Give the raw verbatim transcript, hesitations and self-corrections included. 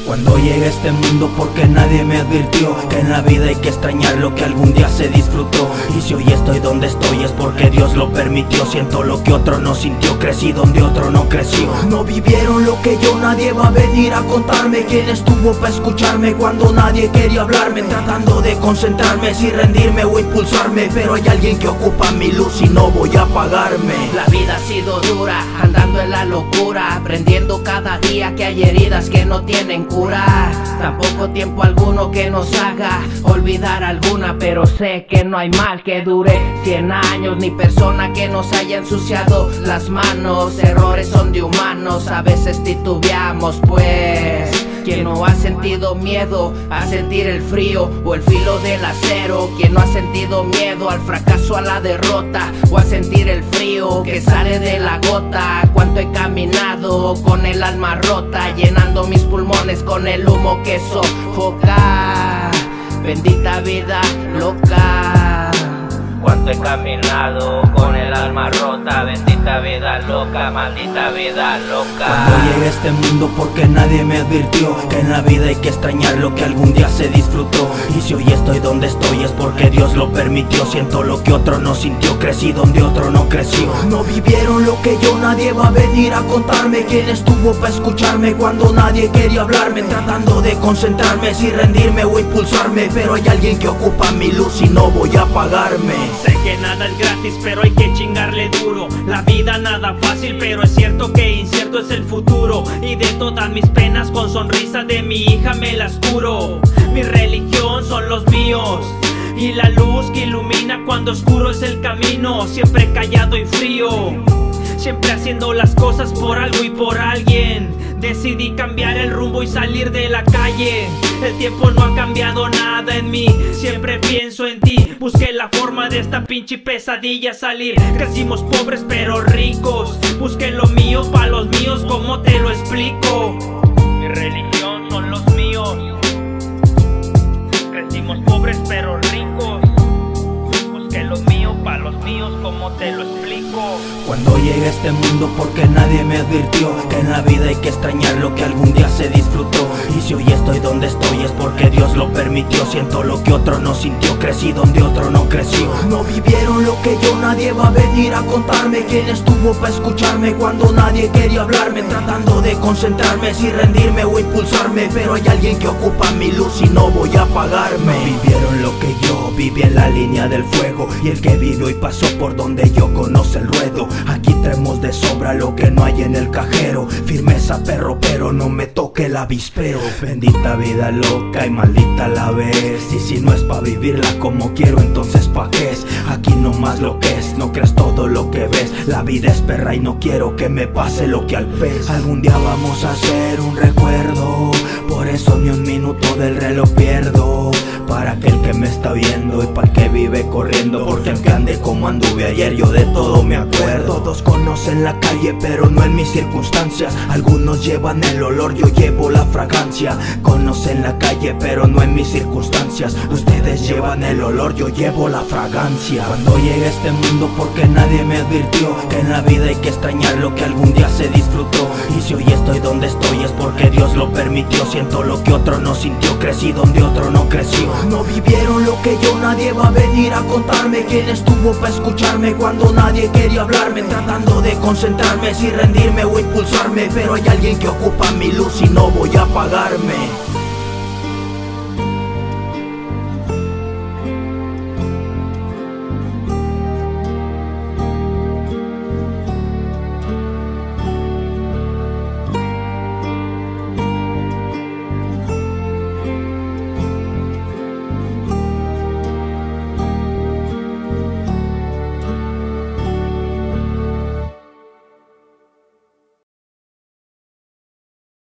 Cuando llegué a este mundo porque nadie me advirtió que en la vida hay que extrañar lo que algún día se disfrutó. Y si hoy estoy donde estoy es porque Dios lo permitió. Siento lo que otro no sintió, crecí donde otro no creció. No vivieron lo que yo, nadie va a venir a contarme. ¿Quién estuvo para escucharme cuando nadie quería hablarme? Tratando de concentrarme, si rendirme o impulsarme, pero hay alguien que ocupa mi luz y no voy a apagarme. La vida ha sido dura, andando en la locura, aprendiendo cada día que hay heridas que no tienen cura. Tampoco tiempo alguno que nos haga olvidar alguna, pero sé que no hay mal que dure cien años, ni persona que nos haya ensuciado las manos. Errores son de humanos, a veces titubeamos pues. Quien no ha sentido miedo a sentir el frío o el filo del acero. Quien no ha sentido miedo al fracaso, a la derrota, o a sentir el frío que sale de la gota. Cuánto he caminado con el alma rota, llenando mis pulmones con el humo que sofoca. Bendita vida loca. Cuánto he caminado con el alma rota, bendita vida loca, maldita vida loca. Cuando llegué a este mundo porque nadie me advirtió que en la vida hay que extrañar lo que algún día se disfrutó. Y si hoy estoy donde estoy es porque Dios lo permitió. Siento lo que otro no sintió, crecí donde otro no creció. No vivieron lo que yo, nadie va a venir a contarme. ¿Quién estuvo para escucharme cuando nadie quería hablarme? Tratando de concentrarme, si rendirme o impulsarme, pero hay alguien que ocupa mi luz y no voy a apagarme. Sé que nada es gratis, pero hay que chingarle duro. La vida nada fácil, pero es cierto que incierto es el futuro. Y de todas mis penas con sonrisa de mi hija me las curo. Mi religión son los míos y la luz que ilumina cuando oscuro es el camino. Siempre callado y frío, siempre haciendo las cosas por algo y por alguien. Decidí cambiar el rumbo y salir de la calle. El tiempo no ha cambiado nada en mí, siempre pienso en ti. Busqué la forma de esta pinche pesadilla salir. Crecimos pobres pero ricos, busqué lo mío pa' los míos, ¿cómo te lo explico? Mi religión son los míos. Crecimos pobres pero ricos, busqué lo mío pa' los míos, ¿cómo te lo explico? Cuando llegué a este mundo porque nadie me advirtió que en la vida hay que extrañar lo que algún día se disfrutó. Y si hoy estoy donde estoy es porque Dios lo permitió. Siento lo que otro no sintió, crecí donde otro no creció. No vivieron lo que yo, nadie va a venir a contarme. ¿Quién estuvo para escucharme cuando nadie quería hablarme? Tratando de concentrarme, si rendirme o impulsarme, pero hay alguien que ocupa mi luz y no voy a apagarme. No vivieron lo que yo viví en la línea del fuego, y el que vivió y pasó por donde yo conoce el ruedo. Aquí traemos de sobra lo que no hay en el cajero. Firmeza perro, pero no me toque el avispero. Bendita vida loca y maldita la vez. Y si no es pa' vivirla como quiero, entonces pa' qué es. Aquí nomás lo que es, no creas todo lo que ves. La vida es perra y no quiero que me pase lo que al pez. Algún día vamos a hacer un recuerdo, por eso ni un minuto del reloj pierdo. Para aquel que me está viendo y para el que vive corriendo, porque aunque ande como anduve ayer, yo de todo me acuerdo. Todos conocen la calle, pero no en mis circunstancias. Algunos llevan el olor, yo llevo la fragancia. Conocen la calle, pero no en mis circunstancias. Ustedes llevan el olor, yo llevo la fragancia. Cuando llegué a este mundo porque nadie me advirtió que en la vida hay que extrañar lo que algún día se disfrutó. Y si hoy estoy donde estoy es porque Dios lo permitió. Siento lo que otro no sintió, crecí donde otro no creció. No vivieron lo que yo, nadie va a venir a contarme. ¿Quién estuvo para escucharme cuando nadie quería hablarme? Tratando de concentrarme, si rendirme o impulsarme, pero hay alguien que ocupa mi luz y no voy a apagarme.